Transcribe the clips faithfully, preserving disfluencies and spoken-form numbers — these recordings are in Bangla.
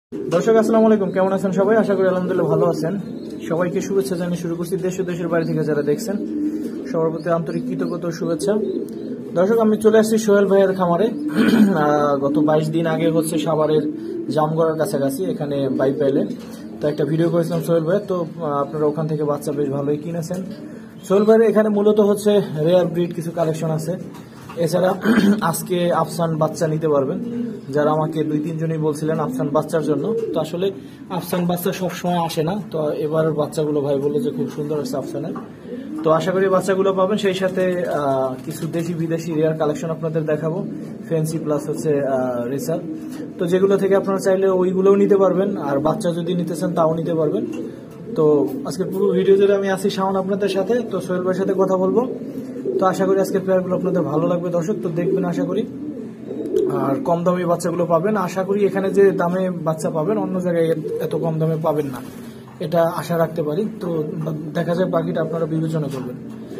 দর্শক আসসালামু আলাইকুম, কেমন আছেন সবাই? আশা করি আলহামদুলিল্লাহ ভালো আছেন। সবাইকে শুভেচ্ছা জানিয়ে শুরু করছি দেশ ও দেশের বাইরে থেকে যারা দেখছেন সবার প্রতি আন্তরিক কৃতজ্ঞতা ও শুভেচ্ছা। দর্শক, আমি চলে আসছি সোহেল ভাইয়ের খামারে। গত বাইশ দিন আগে হচ্ছে সাভারের জামগড়ার কাছাকাছি এখানে বাইপাইলে তো একটা ভিডিও করেছিলাম সোহেল ভাই। তো আপনারা ওখান থেকে বাচ্চা বেশ ভালোই কিনেছেন। সোহেল ভাইয়ের এখানে মূলত হচ্ছে রেয়ার ব্রিড কিছু কালেকশন আছে। এছাড়া আজকে আফসান বাচ্চা নিতে পারবেন, যারা আমাকে দুই তিনজনই বলছিলেন আফসান বাচ্চার জন্য। তো আসলে আফসান বাচ্চা সবসময় আসে না, তো এবার বাচ্চাগুলো ভাই বললো যে খুব সুন্দর আছে আফসানের। তো আশা করি বাচ্চাগুলো পাবেন। সেই সাথে কিছু দেশি বিদেশি রেয়ার কালেকশন আপনাদের দেখাবো, ফ্যান্সি প্লাস হচ্ছে রেসার। তো যেগুলো থেকে আপনারা চাইলে ওইগুলোও নিতে পারবেন, আর বাচ্চা যদি নিতে চান তাও নিতে পারবেন। তো আজকে পুরো ভিডিও জুড়ে আমি আছি শাওন আপনাদের সাথে। তো সোহেল ভাইয়ের সাথে কথা বলবো। তো আশা করি আজকের প্লেয়ারগুলো আপনাদের ভালো লাগবে দর্শক, তো দেখবেন আশা করি। আর কম দামে বাচ্চাগুলো পাবেন। আশা করি এখানে যে দামে বাচ্চা পাবেন অন্য জায়গায় এত কম দামে পাবেন না, এটা আশা রাখতে পারি। তো দেখা যায় বাকিটা আপনারা বিবেচনা করবেন।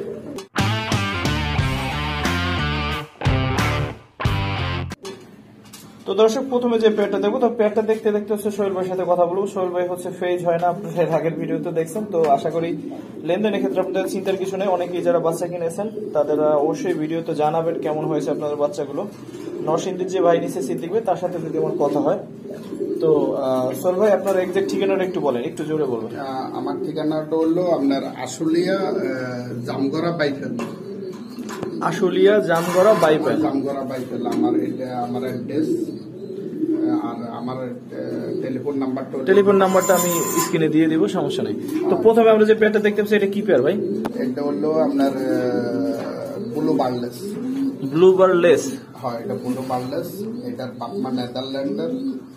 তো দর্শক, প্রথমে যে পেয়ারটা দেখবো, তো পেয়ারটা দেখতে দেখতে হচ্ছে সোহেল ভাইয়ের সাথে কথা বলবো। সোহেল ভাই হচ্ছে ফেজ হয় না, আপনার আগের ভিডিওতে দেখছেন। তো আশা করি লেনদেনের ক্ষেত্রে আপনাদের চিন্তার কিছু নেই। অনেকেই যারা বাচ্চা কিনেছেন তাদের অবশ্যই ভিডিওতে জানাবেন কেমন হয়েছে আপনাদের বাচ্চাগুলো। নরসিংদীর যে ভাই নিচে সিদ্দিক ভাই, তার সাথে যদি আমার কথা হয়। তো সোহেল ভাই, আপনার এক্সাক্ট ঠিকানাটা একটু বলেন, একটু জোরে বলবেন। আমার ঠিকানাটা হলো আপনার আশুলিয়া জামগড়া বাইফেল। আশুলিয়া জামগড়া বাইপাইল। জামগড়া বাইফেল আমার এটা আমার অ্যাড্রেস। আর আমার টেলিফোন নাম্বারটা টেলিফোন নাম্বারটা আমি স্ক্রিনে দিয়ে দিব, সমস্যা নেই। তো প্রথমে আমরা যে পেয়ারটা দেখতে পাচ্ছি, এটা কি পেয়ার ভাই? এটা হলো আপনার ব্লু বার্লেস। ব্লু বার্লেস, হ্যাঁ, এটা ব্লু বার্লেস। এটার বাপমা নেদারল্যান্ডের।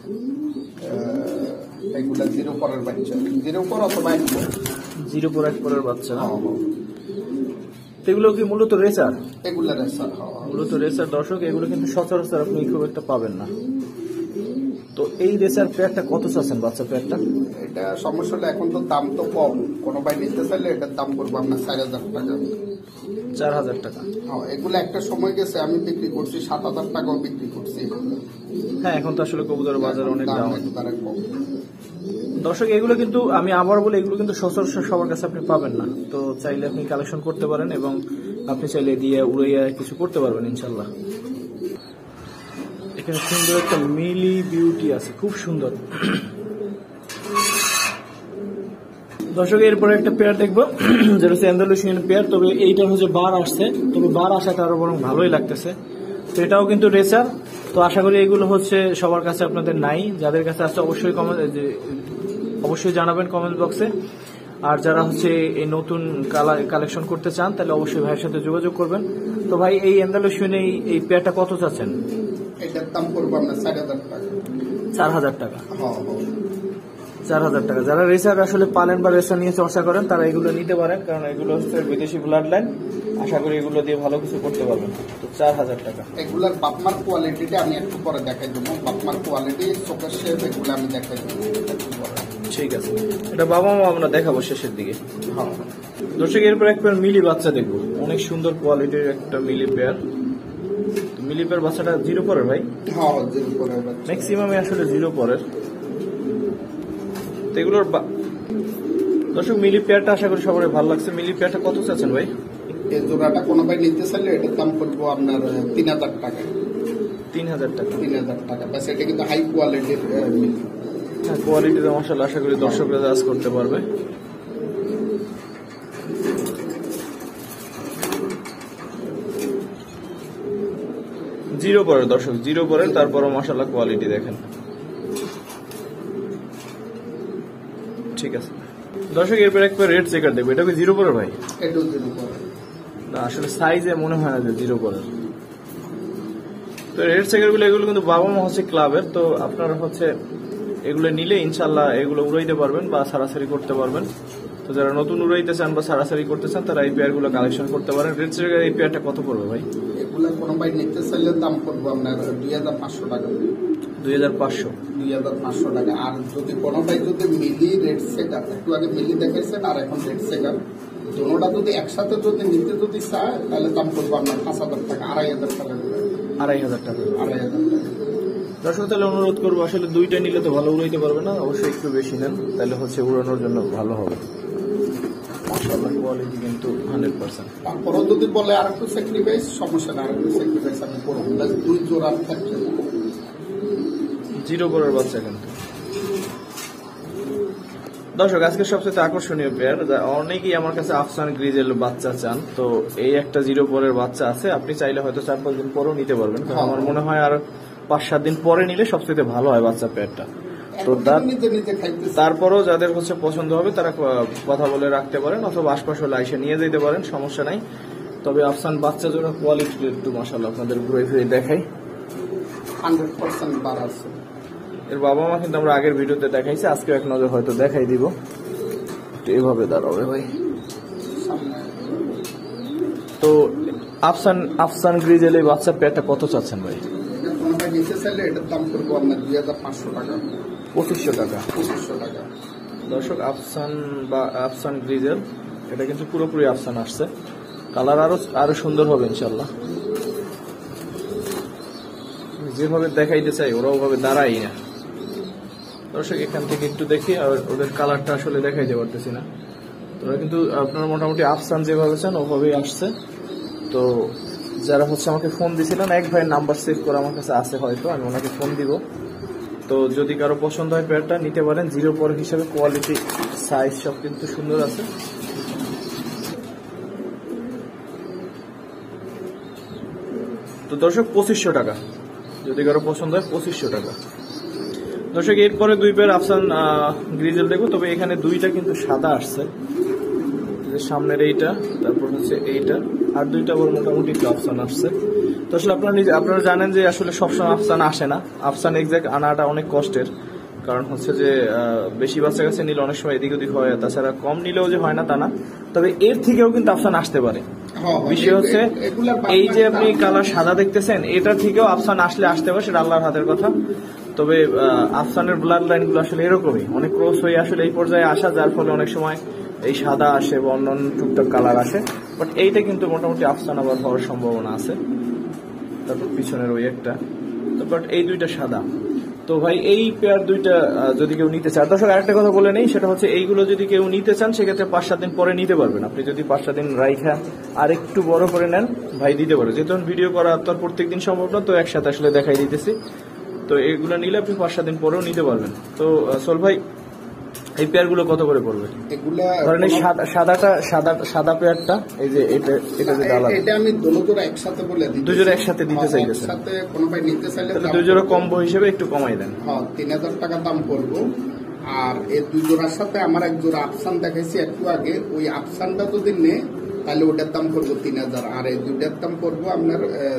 এগুলা জিরো পরের বাচ্চা, জিরো পর অথবা এক পর, জিরো পর এক পরের বাচ্চা। এগুলো কি মূলত রেসার? এগুলো রেসার, মূলত রেসার। দর্শক, এগুলো কিন্তু সচরাচর আপনি খুব একটা পাবেন না। তো এই রেসার পেয়ারটা কত চাচ্ছেন বাচ্চা পেয়ারটা? এটা সমস্যা হলো এখন তো দাম তো কম, কোনো ভাই নিতে চাইলে এটার দাম করবো আপনার চার হাজার টাকা। চার হাজার টাকা? হ্যাঁ, এগুলো একটা সময় গেছে আমি বিক্রি করছি সাত হাজার টাকাও বিক্রি করছি। হ্যাঁ, এখন তো আসলে কবুতরের বাজার অনেক দাম। কম। দর্শক, এগুলো কিন্তু আমি আবার বলি, এগুলো কিন্তু সচরাচর সবার কাছে আপনি পাবেন না। তো চাইলে আপনি কালেকশন করতে পারেন এবং আপনি চাইলে দিয়ে উড়াইয়া কিছু করতে পারবেন ইনশাল্লাহ। এখানে সুন্দর একটা মিলি বিউটি আছে, খুব সুন্দর। দর্শক, এরপরে একটা পেয়ার দেখবো, যেটা হচ্ছে অ্যান্ডালুসিয়ান পেয়ার। তবে এইটা হচ্ছে বার আসছে, তবে বার আসাটা আরো বরং ভালোই লাগতেছে। তো এটাও কিন্তু রেসার। তো আশা করি এগুলো হচ্ছে সবার কাছে আপনাদের নাই। যাদের কাছে আছে অবশ্যই কমেন্ট অবশ্যই জানাবেন কমেন্ট বক্সে। আর যারা হচ্ছে এই নতুন কালেকশন করতে চান তাহলে অবশ্যই ভাইয়ের সাথে যোগাযোগ করবেন। তো ভাই, এই অ্যান্ডালুসিয়ান এই পেয়ারটা কত চাচ্ছেন? এটার দাম করবো আমরা চার হাজার টাকা। চার হাজার টাকা? চার হাজার টাকা। যারা রেসার আসলে পালেন বা রেসার নিয়ে চর্চা করেন তারা এগুলো নিতে পারেন, কারণ এগুলো হচ্ছে বিদেশি ব্লাড লাইন। আশা করি এগুলো দিয়ে ভালো কিছু করতে পারবেন। তো চার হাজার টাকা। এগুলার বাপমার কোয়ালিটিটা আমি একটু পরে দেখাই দেবো। বাপমার কোয়ালিটি, চোখের শেপ, এগুলো আমি দেখাই দেবো। ঠিক আছে, এটা বাবা মা আমরা দেখাবো শেষের দিকে। হ্যাঁ দর্শক, এরপর এক পেয়ার মিলি বাচ্চা দেখবো, অনেক সুন্দর কোয়ালিটির একটা মিলি পেয়ার। মিলি পেয়ার বাচ্চাটা জিরো পরের ভাই? হ্যাঁ, জিরো পরের। ম্যাক্সিমামে আসলে জিরো পরের। এগুলোর দর্শক, মিলি পেয়ারটা আশা করি সবার ভালো লাগছে। মিলি পেয়ারটা কত চাচ্ছেন ভাই? এই জোড়াটা কোনো ভাই নিতে চাইলে এটার দাম করবো আপনার তিন হাজার টাকা। তিন হাজার টাকা? তিন হাজার টাকা। ব্যাস, এটা কিন্তু হাই কোয়ালিটির মিলি। হ্যাঁ, কোয়ালিটির মাশাআল্লাহ আশা করি দর্শকরা জাজ করতে পারবে। জিরো পরের দর্শক, জিরো পরের, তারপরও মাশাআল্লাহ কোয়ালিটি দেখেন। ঠিক আছে দর্শক, এরপর একবার রেড চেকার দেখবো। এটা কি জিরো পরের ভাই? এটাও জিরো পরের। না, আসলে সাইজে মনে হয় না যে জিরো পরের। তো রেড চেকার গুলো এগুলো কিন্তু বাবা মা হচ্ছে ক্লাবের। তো আপনারা হচ্ছে এগুলো নিলে ইনশাল্লাহ এগুলো উড়াইতে পারবেন বা সারাসারি করতে পারবেন। তো যারা নতুন উড়াইতে চান বা সারাসারি করতে চান তারা এই পেয়ার গুলো কালেকশন করতে পারেন। রেড চেকার এই পেয়ারটা কত পড়বে ভাই? এগুলো কোনো ভাই নিতে চাইলে দাম করবো আপনার দুই হাজার পাঁচশো টাকা। দুই হাজার পাঁচশো? দুই হাজার পাঁচশো টাকা। আর যদি কোনো ভাই যদি মিলি রেড চেকার, একটু আগে মিলি দেখেছেন আর এখন রেড চেকার, দুটোটা যদি একসাথে যদি নিতে যদি চায় তাহলে দাম করবো আপনার পাঁচ হাজার টাকা, আড়াই হাজার টাকা। আড়াই হাজার টাকা? আড়াই হাজার টাকা। দর্শক তাহলে অনুরোধ করবো, আসলে দুইটা নিলে তো ভালো উড়াইতে পারবে না, অবশ্যই একটু বেশি নেন, তাহলে হচ্ছে উড়ানোর জন্য ভালো হবে। মাশাআল্লাহ কোয়ালিটি কিন্তু হান্ড্রেড পার্সেন্ট। তারপরও যদি বলে আর একটু স্যাক্রিফাইস, সমস্যা না, আর একটু স্যাক্রিফাইস আমি করবো, দুই জোড়া থাকছে জিরো পরের বাচ্চা কিন্তু। দর্শক আজকে সবচেয়ে আকর্ষণীয় পেয়ার, অনেকেই আমার কাছে আফসান গ্রিজেল বাচ্চা চান, তো এই একটা জিরো পরের বাচ্চা আছে, আপনি চাইলে হয়তো চার পাঁচ দিন পরেও নিতে পারবেন, কারণ আমার মনে হয় আর পাঁচ সাত দিন পরে নিলে সবচেয়ে ভালো হয় বাচ্চা পেয়ারটা। তো তারপরও যাদের হচ্ছে পছন্দ হবে তারা কথা বলে রাখতে পারেন, অথবা আশপাশ হলে আইসে নিয়ে যেতে পারেন, সমস্যা নাই। তবে আফসান বাচ্চা জন্য কোয়ালিটি একটু মাশাআল্লাহ আপনাদের ঘুরে ফিরে দেখাই, হান্ড্রেড পার্সেন্ট বার আছে। এর বাবা মা কিন্তু আমরা আগের ভিডিওতে দেখাইছি, আজকে এক নজর হয়তো দেখাই দিব। এভাবে দাঁড়াবে ভাই। তো আফসান আফসান গ্রিজেল এই বাচ্চা পেয়ারটা কত চাচ্ছেন ভাই? নিতে চাইলে এটার দাম করবো আপনার দুই হাজার পাঁচশো টাকা, পঁচিশশো টাকা পঁচিশশো টাকা। দর্শক আফসান বা আফসান গ্রিজেল এটা কিন্তু পুরোপুরি আফসান আসছে, কালার আরো আরো সুন্দর হবে ইনশাল্লাহ। যেভাবে দেখাইতে চাই ওরা ওভাবে দাঁড়াই না। দর্শক এখান থেকে একটু দেখি, আর ওদের কালারটা আসলে দেখাইতে পারতেছি না। তোরা কিন্তু আপনারা মোটামুটি আফসান যেভাবে চান ওভাবেই আসছে। তো যারা হচ্ছে আমাকে ফোন দিয়েছিলেন, এক ভাইয়ের নাম্বার সেভ করে আমার কাছে আছে, হয়তো আমি ওনাকে ফোন দিব। তো যদি কারো পছন্দ হয় পেয়ারটা নিতে পারেন, জিরো পর হিসাবে কোয়ালিটি সাইজ সব কিন্তু সুন্দর আছে। তো দর্শক পঁচিশশো টাকা, যদি কারো পছন্দ হয় পঁচিশশো টাকা। দর্শক এরপরে দুই পেয়ার আফসান গ্রিজেল দেখবো, তবে এখানে দুইটা কিন্তু সাদা আসছে, সামনের এইটা, তারপর হচ্ছে এইটা, আর দুইটা বড় মোটামুটি একটু আফসান আসছে। তো আসলে আপনারা নিজে আপনারা জানেন যে আসলে সবসময় আফসান আসে না, আফসান এক্সাক্ট আনাটা অনেক কষ্টের, কারণ হচ্ছে যে বেশি বাচ্চা কাছে নিলে অনেক সময় এদিক ওদিক হয়, তাছাড়া কম নিলেও যে হয় না তা না, তবে এর থেকেও কিন্তু আফসান আসতে পারে। বিষয় হচ্ছে এই যে আপনি কালার সাদা দেখতেছেন, এটা থেকেও আফসান আসলে আসতে পারে, সেটা আল্লাহর হাতের কথা। তবে আফসানের ব্লাড লাইন গুলো আসলে এরকমই, অনেক ক্রস হয়ে আসলে এই পর্যায়ে আসা, যার ফলে অনেক সময় এই সাদা আসে বা অন্যান্য টুকটাক কালার আসে, বাট এইটা কিন্তু মোটামুটি আফসান আবার হওয়ার সম্ভাবনা আছে। তারপর পিছনের ওই একটা, বাট এই দুইটা সাদা। তো ভাই এই পেয়ার দুইটা যদি কেউ নিতে চান, দর্শক আরেকটা কথা বলে নেই, সেটা হচ্ছে এইগুলো যদি কেউ নিতে চান সেক্ষেত্রে পাঁচ সাত দিন পরে নিতে পারবেন। আপনি যদি পাঁচ সাত দিন রাইখা আর একটু বড় করে নেন, ভাই দিতে পারে, যেহেতু ভিডিও করা তো প্রত্যেক দিন সম্ভব না, তো একসাথে আসলে দেখাই দিতেছি। তো এগুলো নিলে আপনি পাঁচ সাত দিন পরেও নিতে পারবেন। তো সোল ভাই এই পেয়ার গুলো কত করে পড়বে? ধরেন এই সাদাটা সাদা সাদা পেয়ারটা, এই যে এটা এটা যে ডালা, এটা আমি দুজোড়া একসাথে বলে দিই, দুজোড়া একসাথে দিতে চাইতেছেন, একসাথে কোনো ভাই নিতে চাইলে তাহলে দুজোড়া কম্বো হিসেবে একটু কমাই দেন। হ্যাঁ, তিন হাজার টাকা দাম পড়বো। আর এই দুই জোড়ার সাথে আমার এক জোড়া আফসান দেখাইছি একটু আগে, ওই আফসানটা যদি নে তাহলে ওটার দাম পড়বো তিন হাজার, আর এই দুইটার দাম পড়বো আপনার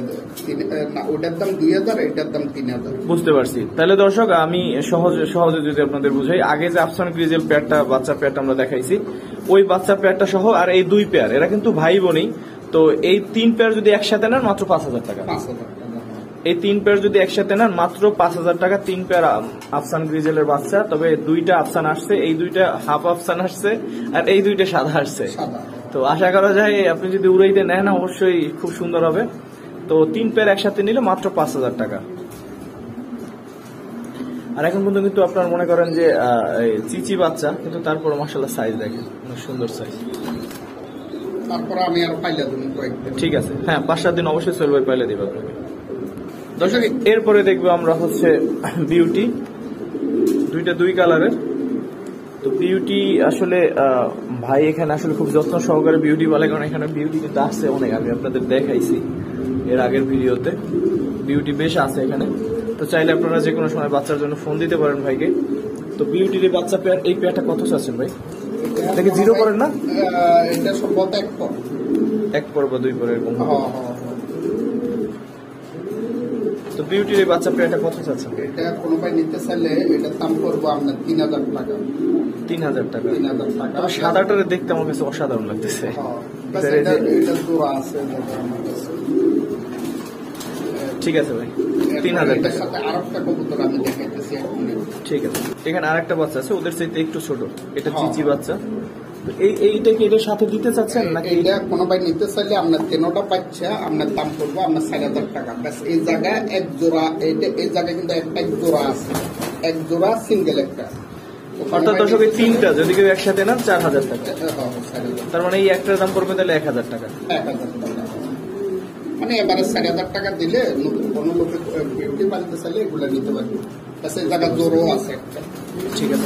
ওটার দাম দুই হাজার, এটার দাম তিন হাজার। বুঝতে পারছি। তাহলে দর্শক আমি সহজে সহজে যদি আপনাদের বুঝাই, আগে যে আফসান গ্রিজেল পেয়ারটা বাচ্চা পেয়ারটা আমরা দেখাইছি, ওই বাচ্চা পেয়ারটা সহ আর এই দুই পেয়ার, এরা কিন্তু ভাই বোনই। তো এই তিন পেয়ার যদি একসাথে নেন মাত্র পাঁচ হাজার টাকা, পাঁচ হাজার টাকা। এই তিন পেয়ার যদি একসাথে নেন মাত্র পাঁচ হাজার টাকা, তিন পেয়ার আফসান গ্রিজেলের বাচ্চা। তবে দুইটা আফসান আসছে, এই দুইটা হাফ আফসান আসছে, আর এই দুইটা সাদা আসছে। তো আশা করা যায় আপনি যদি উড়াইতে নেন অবশ্যই খুব সুন্দর হবে। তো তিন পেয়ার একসাথে নিলে মাত্র পাঁচ হাজার টাকা। আর এখন পর্যন্ত কিন্তু আপনার মনে করেন যে চিচি বাচ্চা, কিন্তু তারপর মাশাআল্লাহ সাইজ দেখেন, অনেক সুন্দর সাইজ। তারপর আমি আর পাইলা দিন কয়েকদিন, ঠিক আছে, হ্যাঁ পাঁচ সাত দিন অবশ্যই সোহেল ভাই পাইলে দিবে আপনাকে। দর্শক এরপরে দেখবো আমরা হচ্ছে বিউটি, দুইটা দুই কালারের। তো বিউটি আসলে ভাই এখানে আসলে খুব যত্ন সহকারে বিউটি বলে, কারণ এখানে বিউটি কিন্তু আসছে অনেক, আমি আপনাদের দেখাইছি এর আগের ভিডিওতে, বিউটি বেশ আছে এখানে। তো চাইলে আপনারা যে কোনো সময় বাচ্চার জন্য ফোন দিতে পারেন ভাইকে। তো বিউটির এই বাচ্চা পেয়ার, এই পেয়ারটা কত চাচ্ছেন ভাই? এটাকে জিরো করেন না, এটা সম্ভবত এক পর এক পর বা দুই পর এরকম। তো বিউটির এই বাচ্চা পেয়ারটা কত চাচ্ছেন? এটা কোনো ভাই নিতে চাইলে এটার দাম করবো আপনার তিন হাজার টাকা। তিন হাজার টাকা তিন হাজার টাকা। সাদাটারে দেখতে আমার কাছে অসাধারণ লাগতেছে। ঠিক আছে ভাই, তিন হাজার টাকা। আরেকটা কবুতর আমি দেখাইতেছি। ঠিক আছে, এখানে আরেকটা বাচ্চা আছে, ওদের চাইতে একটু ছোট, এটা চিচি বাচ্চা, এই এইটা কি এটার সাথে দিতে চাচ্ছেন নাকি? এটা কোনো ভাই নিতে চাইলে আপনার তেনোটা পাচ্ছে, আপনার দাম পড়বো আপনার চার হাজার টাকা। ব্যাস এই জায়গায় এক জোড়া, এইটা এই জায়গায় কিন্তু একটা এক জোড়া আছে, এক জোড়া সিঙ্গেল একটা। অর্থাৎ দর্শক এই তিনটা যদি কেউ একসাথে নেন চার হাজার টাকা, তার মানে এই একটার দাম পড়বে তাহলে এক হাজার টাকা। এক হাজার টাকা মানে এবারে চার হাজার টাকা দিলে নতুন কোনো লোকে বিউটি পালতে চাইলে এগুলো নিতে পারবে। ব্যাস এই জায়গায় জোরও আছে একটা। ঠিক আছে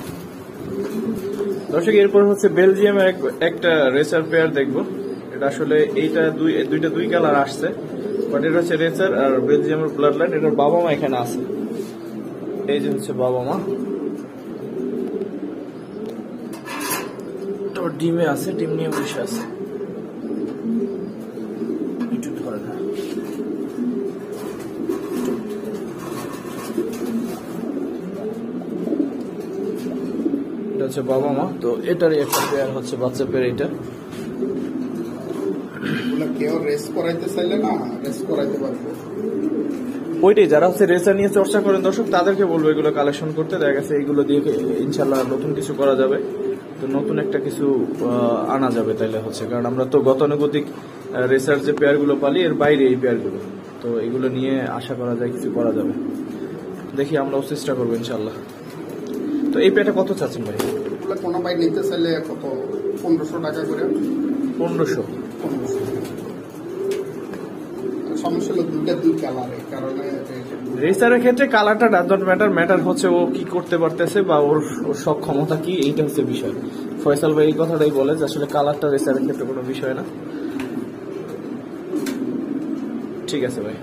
দর্শক, এরপর হচ্ছে বেলজিয়ামের একটা রেসার পেয়ার দেখবো। এটা আসলে এইটা দুই দুইটা দুই কালার আসছে, বাট এটা হচ্ছে রেসার আর বেলজিয়ামের ব্লাড লাইন। এটার বাবা মা এখানে আছে, এই যে হচ্ছে বাবা মা, ডিমে আছে, ডিম নিয়ে বসে আছে। একটু ধরে না, এটা হচ্ছে বাবা মা। তো এটারই একটা পেয়ার হচ্ছে বাচ্চা পেয়ার। এটা কেউ রেস করাইতে চাইলে না রেস করাইতে পারবো। ওইটাই যারা হচ্ছে রেসার নিয়ে চর্চা করেন দর্শক, তাদেরকে বলবো এগুলো কালেকশন করতে। দেখা গেছে এইগুলো দিয়ে ইনশাল্লাহ নতুন কিছু করা যাবে, তো নতুন একটা কিছু আনা যাবে তাইলে হচ্ছে। কারণ আমরা তো গতানুগতিক রেসার যে পেয়ারগুলো পালি এর বাইরে এই পেয়ারগুলো, তো এগুলো নিয়ে আশা করা যায় কিছু করা যাবে। দেখি আমরাও চেষ্টা করবো ইনশাল্লাহ। তো এই পেয়ারটা কত চাচ্ছেন ভাই? কোনো ভাই নিতে চাইলে কত? পনেরোশো টাকা করে। পনেরোশো পনেরোশো সমস্যা হলো দুইটা দুই কালার, এই কারণে রেসারের ক্ষেত্রে কালারটা ডাজ নট ম্যাটার, ম্যাটার হচ্ছে ও কি করতে পারতেছে বা ওর সক্ষমতা কি, এইটা হচ্ছে বিষয়। ফয়সাল ভাই এই কথাটাই বলে যে আসলে কালারটা রেসারের ক্ষেত্রে কোনো বিষয় না। ঠিক আছে ভাই।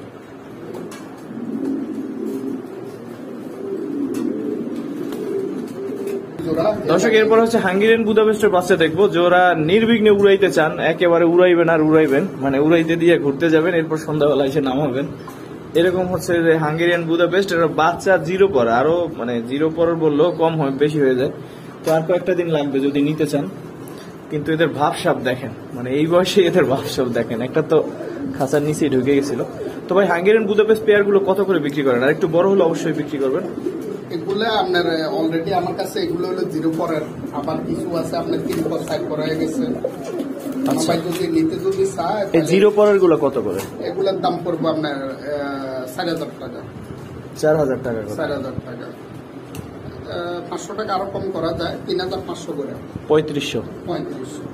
দর্শক এরপর হচ্ছে হাঙ্গেরিয়ান বুদাপেস্টের বাচ্চা দেখবো, যে ওরা নির্বিঘ্নে উড়াইতে চান, একেবারে উড়াইবেন আর উড়াইবেন, মানে উড়াইতে দিয়ে ঘুরতে যাবেন, এরপর সন্ধ্যাবেলা এসে নামাবেন। এরকম হচ্ছে যে হাঙ্গেরিয়ান বুদাপেস্ট। এর বাচ্চা জিরো পর, আরো মানে জিরো পর বললেও কম হয়, বেশি হয়ে যায়। তো আর কয়েকটা দিন লাগবে যদি নিতে চান। কিন্তু এদের ভাবসাব দেখেন, মানে এই বয়সে এদের ভাবসাব দেখেন। একটা তো খাঁচার নিচেই ঢুকে গেছিল। তো ভাই হাঙ্গেরিয়ান বুদাপেস্ট পেয়ার গুলো কত করে বিক্রি করেন? আর একটু বড় হলে অবশ্যই বিক্রি করবেন। এগুলো আপনার অলরেডি আমার কাছে এগুলো হলো জিরো পরের, আবার কিছু আছে আপনার তিন পর সাইড করা হয়ে গেছে। আচ্ছা, যদি নিতে যদি চায় এই জিরো পরের গুলো কত করে? এগুলোর দাম পড়বো আপনার চার হাজার টাকা। চার হাজার টাকা চার হাজার টাকা পাঁচশো টাকা আরো কম করা যায়, তিন হাজার পাঁচশো করে। পঁয়ত্রিশশো পঁয়ত্রিশশো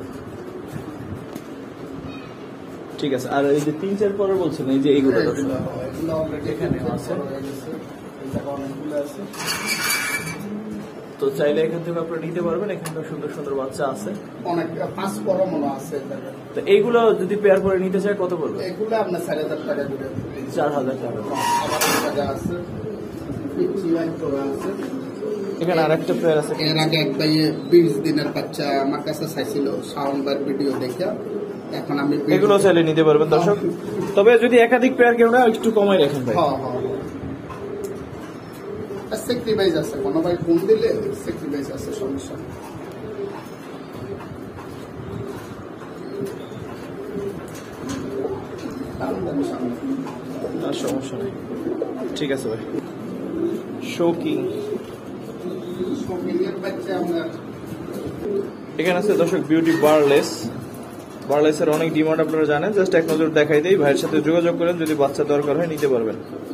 ঠিক আছে। আর এই যে তিন চার পরের বলছেন, এই যে এইগুলো এগুলো অলরেডি এখানে আছে, অনেকগুলো আছে। তো চাইলে এখান থেকে আপনারা নিতে পারবেন, এখানকার সুন্দর সুন্দর বাচ্চা আছে, অনেক পাঁচ পরও মনে আছে। তো এইগুলো যদি পেয়ার করে নিতে চায় কত পড়বে? এগুলো আপনার চার হাজার টাকা করে। চার হাজার টাকা। আবার টাকা আছে, আছে এখানে আর একটা পেয়ার আছে। এর আগে এক ভাই বিশ দিনের বাচ্চা আমার কাছে চাইছিল, সাউন্ড বার ভিডিও দেখে। এখন আমি এগুলো চাইলে নিতে পারবেন দর্শক, তবে যদি একাধিক পেয়ার কেউ না একটু কমাই রাখেন ভাই। হ্যাঁ হ্যাঁ স্যাক্রিফাইস আছে, কোনো ভাই ফোন দিলে স্যাক্রিফাইস আছে, সমস্যা নেই। আর সমস্যা নেই, ঠিক আছে ভাই। শোকিং এখানে আছে দর্শক বিউটি বারলেস। বারলেসের অনেক ডিমান্ড আপনারা জানেন, জাস্ট এক নজর দেখাই দেই। ভাইয়ের সাথে যোগাযোগ করেন, যদি বাচ্চা দরকার হয় নিতে পারবেন।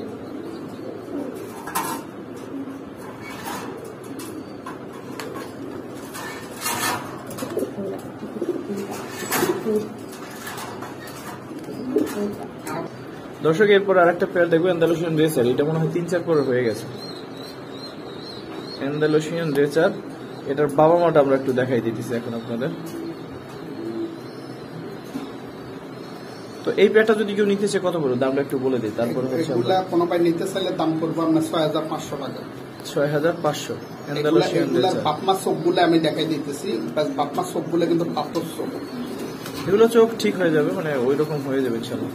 দর্শক এরপর আর একটা পেয়ার দেখবো, অ্যান্ডালুসিয়ান রেসার। এটা মনে হয় তিন চার পরে হয়ে গেছে। অ্যান্ডালুসিয়ান রেসার, এটার বাবা মাটা আমরা একটু দেখাই দিতেছি এখন আপনাদের। তো এই পেয়ারটা যদি কেউ নিতে চায় কত পড়বে, দামটা একটু বলে দিই। তারপরে হচ্ছে কোনো ভাই নিতে চাইলে দাম করবো আপনার ছয় হাজার পাঁচশো টাকা। ছয় হাজার পাঁচশো অ্যান্ডালুসিয়ান রেসার। বাপমা সবগুলো আমি দেখাই দিতেছি, বাপমা সবগুলো কিন্তু পাথর চোখ। এগুলো চোখ ঠিক হয়ে যাবে, মানে ওই রকম হয়ে যাবে ইনশাল্লাহ।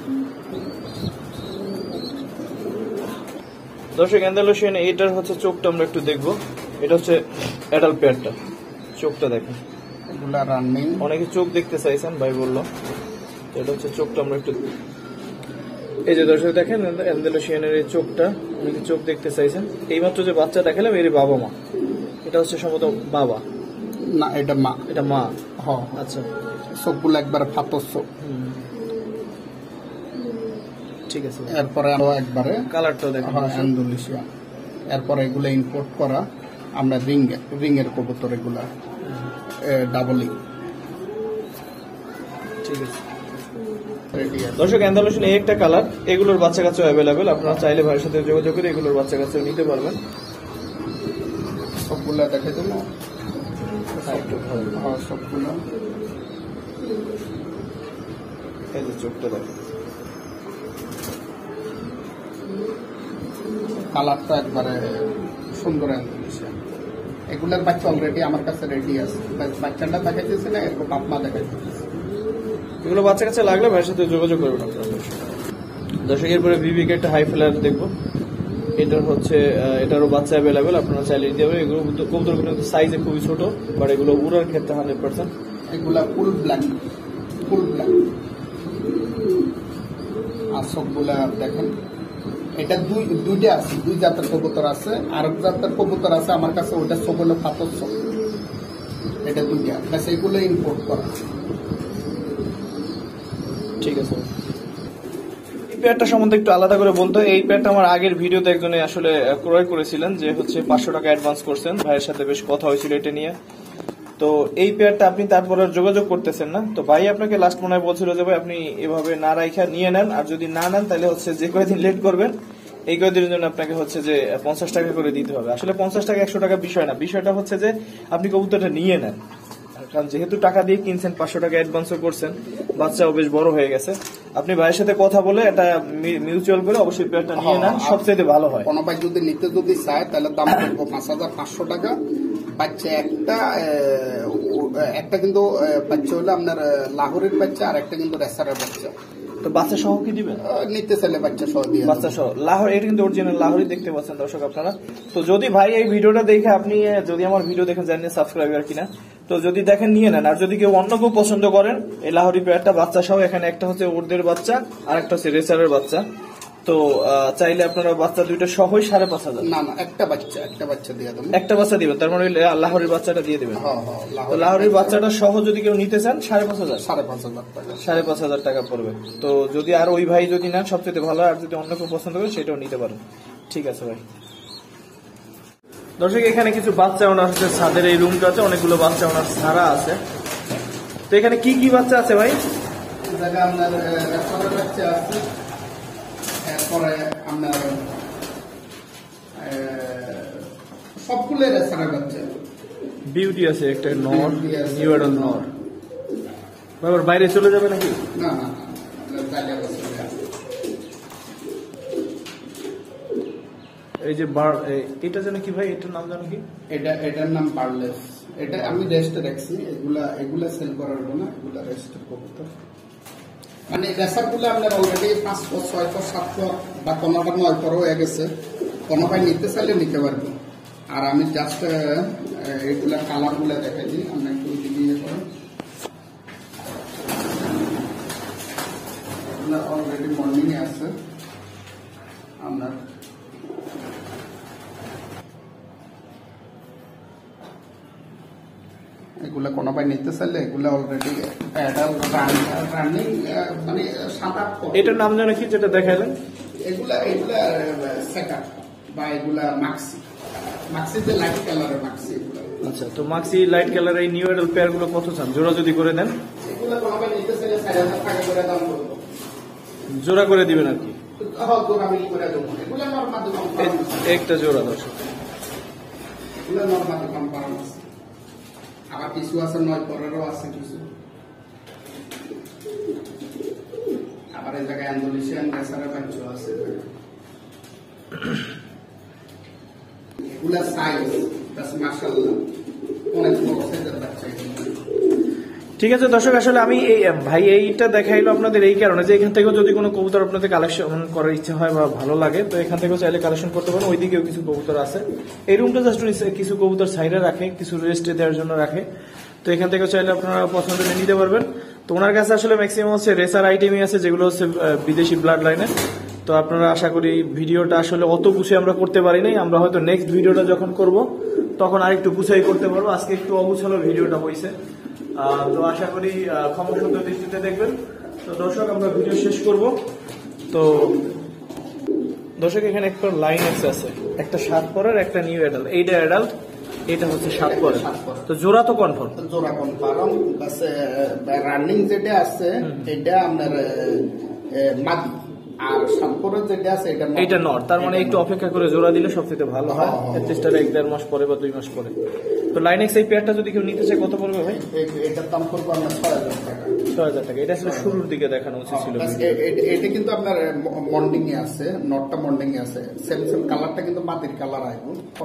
দর্শক অ্যান্ডালুসিয়ান এইটার হচ্ছে চোখটা আমরা একটু দেখবো। এটা হচ্ছে অ্যাডাল্ট পেয়ারটা, চোখটা দেখেন। রানিং অনেকে চোখ দেখতে চাইছেন, ভাই বললো। এটা হচ্ছে চোখটা আমরা একটু, এই যে দর্শক দেখেন অ্যান্ডালুসিয়ানের এই চোখটা, অনেকে চোখ দেখতে চাইছেন। এইমাত্র যে বাচ্চা দেখালাম এর বাবা মা, এটা হচ্ছে সম্ভবত বাবা। না এটা মা। এটা মা। হ্যাঁ আচ্ছা, সবগুলো একবার ফাতস। ঠিক আছে। এরপরে আরো একবারে কালারটা দেখেন অ্যান্ডালুসিয়া। এরপরে এগুলো ইম্পোর্ট করা আমরা রিং রিং এর কবুতর, এগুলা ডাবলিং। ঠিক আছে দর্শক, অ্যান্ডালুসিয়ান এই একটা কালার, এগুলোর বাচ্চা কাচ্চা অ্যাভেলেবেল, আপনারা চাইলে ভাইয়ের সাথে যোগাযোগ করে এগুলোর বাচ্চা কাচ্চা নিতে পারবেন। সবগুলা দেখে দেবো সবগুলো। এই যে চোখটা দেখেন, কালারটা একবারে সুন্দর। এগুলার বাচ্চা অলরেডি আমার কাছে রেডি আছে, বাচ্চাটা দেখাইতেছে না, এরকম বাপ মা দেখাইতেছে। এগুলো বাচ্চা কাছে লাগলে ভাইয়ের সাথে যোগাযোগ করবেন আপনারা। দর্শক এরপরে ভিভিকে একটা হাই ফ্লায়ার দেখবো, এটার হচ্ছে এটারও বাচ্চা অ্যাভেলেবেল, আপনারা চাইলে নিতে পারবেন। এগুলো কবুতরগুলো কিন্তু সাইজে খুবই ছোট, বাট এগুলো উড়ার ক্ষেত্রে হান্ড্রেড পার্সেন্ট। এগুলা ফুল ব্ল্যাক, ফুল ব্ল্যাক। আর সবগুলা দেখেন, এটা দুই দুইটা আছে, দুই জাতের কবুতর আছে। আর এক জাতের কবুতর আছে আমার কাছে, ওটা সব হলো ফাতস। এটা দুইটা, ব্যাস এগুলো ইম্পোর্ট করা। ঠিক আছে, এই পেয়ারটা সম্বন্ধে একটু আলাদা করে বলতে হয়। এই পেয়ারটা আমার আগের ভিডিওতে একজনে আসলে ক্রয় করেছিলেন, যে হচ্ছে পাঁচশো টাকা অ্যাডভান্স করছেন, ভাইয়ের সাথে বেশ কথা হয়েছিল এটা নিয়ে। তো এই পেয়ারটা আপনি তারপরে যোগাযোগ করতেছেন না, তো ভাই আপনাকে লাস্ট মনে হয় বলছিল যে ভাই আপনি এভাবে না রাইখা নিয়ে নেন, আর যদি না নেন তাহলে হচ্ছে যে কয়েকদিন লেট করবেন এই কয়েকদিনের জন্য আপনাকে হচ্ছে যে পঞ্চাশ টাকা করে দিতে হবে। আসলে পঞ্চাশ টাকা একশো টাকা বিষয় না, বিষয়টা হচ্ছে যে আপনি কবুতরটা নিয়ে নেন, কারণ যেহেতু টাকা দিয়ে কিনছেন, পাঁচশো টাকা অ্যাডভান্সও করছেন, বাচ্চাও বেশ বড় হয়ে গেছে। আপনি ভাইয়ের সাথে কথা বলে এটা মিউচুয়াল করে অবশ্যই পেয়ারটা নিয়ে নেন, সবচেয়ে ভালো হয়। কোনো ভাই যদি নিতে যদি চায় তাহলে দাম পড়বো পাঁচ হাজার পাঁচশো টাকা। বাচ্চা একটা একটা কিন্তু বাচ্চা হলো আপনার লাহোরের বাচ্চা, আর একটা কিন্তু রেসারের বাচ্চা। তো বাচ্চা সহ কি দিবেন? নিতে চাইলে বাচ্চা সহ দিয়ে, বাচ্চা সহ লাহোর, এটা কিন্তু অরিজিনাল লাহোরই দেখতে পাচ্ছেন দর্শক আপনারা। তো যদি ভাই এই ভিডিওটা দেখে আপনি যদি আমার ভিডিও দেখেন, জানেন সাবস্ক্রাইবার কিনা, তো যদি দেখেন নিয়ে নেন। আর যদি কেউ অন্য কেউ পছন্দ করেন, এই লাহোরি পেয়ারটা বাচ্চা সহ, এখানে একটা হচ্ছে ওরদের বাচ্চা আর একটা হচ্ছে রেসারের বাচ্চা, তো চাইলে আপনারা বাচ্চা দুইটা সহই সাড়ে পাঁচ হাজার। না না, একটা বাচ্চা একটা বাচ্চা দিয়ে দেবেন, একটা বাচ্চা দিবেন, তার মানে লাহোরের বাচ্চাটা দিয়ে দেবেন। তো লাহোরের বাচ্চাটা সহ যদি কেউ নিতে চান, সাড়ে পাঁচ হাজার সাড়ে পাঁচ হাজার টাকা সাড়ে পাঁচ হাজার টাকা পড়বে। তো যদি আর ওই ভাই যদি নেন সবচেয়ে ভালো, আর যদি অন্য কেউ পছন্দ করে সেটাও নিতে পারেন। ঠিক আছে ভাই। দর্শক এখানে কিছু বাচ্চা ওনার হচ্ছে ছাদের এই রুমটা আছে, অনেকগুলো বাচ্চা ওনার ছাড়া আছে। তো এখানে কি কি বাচ্চা আছে ভাই? আপনার বাচ্চা আছে, এরপরে আপনার সবগুলো রেসারের বাচ্চা। বিউটি আছে একটা নর, নিউ অ্যাডাল্ট নর। বাবার বাইরে চলে যাবে নাকি? না না, এই যে এটা জানো কি ভাই, এটার নাম জানো কি? এটা এটার নাম বার্লেস। এটা আমি রেস্টে রাখছি, এগুলা এগুলা সেল করার না, এগুলা রেস্টের কবুতর। মানে রেসার গুলো আপনার অলরেডি পাঁচ পর ছয় পর সাত পর বা কোনোটা নয় পর হয়ে গেছে, কোনো ভাই নিতে চাইলে নিতে পারবো। আর আমি জাস্ট এইগুলা কালার গুলা দেখাই দিই, আমরা একটু দিয়ে করেন। অলরেডি মর্নিং এ আছে আপনার। এগুলা কোনো ভাই নিতে চাইলে এগুলা অলরেডি রানিং, মানে সাত আট। এটার নাম জানো কি যেটা দেখাইলেন? এগুলা এগুলা সেটআপ বা এগুলা মাক্সি, মাক্সি যে লাইট কালারের মাক্সি এগুলা। আচ্ছা, তো মাক্সি লাইট কালার এই নিউ অ্যাডাল্ট পেয়ার গুলো কত চান জোড়া যদি করে দেন? এগুলা কোনো ভাই নিতে চাইলে চার হাজার টাকা করে দাম করবো, জোড়া করে দিবেন আর কি? হ্যাঁ, জোড়া আমি করে দেবো। এগুলা নরমাল দাম, একটা জোড়া দর্শক, এগুলা নরমাল দাম পাওয়া আছে। আবার কিছু আছে নয় পরেরও আছে কিছু। আবার এই জায়গায় অ্যান্ডালুসিয়ান রেসারের বাচ্চা আছে। এগুলা সাইজ মাশাআল্লাহ অনেক বড় সাইজের বাচ্চা। ঠিক আছে দর্শক, আসলে আমি এই ভাই এইটা দেখাইলো আপনাদের এই কারণে যে এখান থেকেও যদি কোনো কবুতর আপনাদের কালেকশন করার ইচ্ছা হয় বা ভালো লাগে, তো এখান থেকেও চাইলে কালেকশন করতে পারেন। ওইদিকেও কিছু কবুতর আছে, এই রুমটা জাস্ট কিছু কবুতর সাইডে রাখে, কিছু রেস্টে দেওয়ার জন্য রাখে, তো এখান থেকেও চাইলে আপনারা পছন্দ নিতে পারবেন। তো ওনার কাছে আসলে ম্যাক্সিমাম হচ্ছে রেসার আইটেমই আছে, যেগুলো হচ্ছে বিদেশি ব্লাড লাইনের। তো আপনারা আশা করি ভিডিওটা আসলে অত গুছিয়ে আমরা করতে পারি নাই, আমরা হয়তো নেক্সট ভিডিওটা যখন করব তখন আরেকটু গুছাই করতে পারবো। আজকে একটু অগুছালো ভিডিওটা হয়েছে, তো আশা করি ক্ষমা সুন্দর দৃষ্টিতে দেখবেন। তো দর্শক আমরা ভিডিও শেষ করব। তো দর্শক এখানে একটা লাইন এক্স আছে, একটা সাত পরের একটা নিউ অ্যাডাল্ট, এইটা অ্যাডাল্ট, এটা হচ্ছে সাত পরের। তো জোড়া তো কনফার্ম, জোড়া কনফার্ম। রানিং যেটা আছে এটা আপনার মাদি, আর সাত পরের যেটা আছে এটা এটা নট। তার মানে একটু অপেক্ষা করে জোড়া দিলে সবচেয়ে ভালো হয়, চেষ্টা এক দেড় মাস পরে বা দুই মাস পরে। তো লাইনেক্স এই পেয়ারটা যদি কেউ নিতে চায় কত পড়বে ভাই? এটার দাম পড়বে আপনার ছয় হাজার টাকা। ছয় হাজার টাকা। এটা আসলে শুরুর দিকে দেখানো উচিত ছিল। এটা কিন্তু আপনার মন্ডিং এ আছে, নটটা মন্ডিং এ আছে, সেম সেম কালারটা কিন্তু মাটির কালার আইব।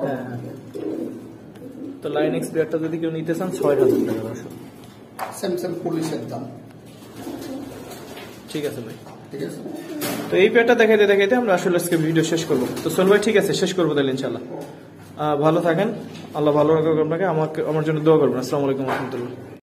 তো লাইনেক্স পেয়ারটা যদি কেউ নিতে চান ছয় হাজার টাকা দর্শক, সেম সেম পুলিশের দাম। ঠিক আছে ভাই, ঠিক আছে। তো এই পেয়ারটা দেখাইতে দেখাইতে আমরা আসলে আজকে ভিডিও শেষ করবো। তো সোহেল ভাই ঠিক আছে, শেষ করবো তাহলে ইনশাল্লাহ। ভালো থাকেন, আল্লাহ ভালো রাখুক আপনাকে, আমাকে আমার জন্য দোয়া করবেন। আসসালামু আলাইকুম ওয়া রাহমাতুল্লাহ।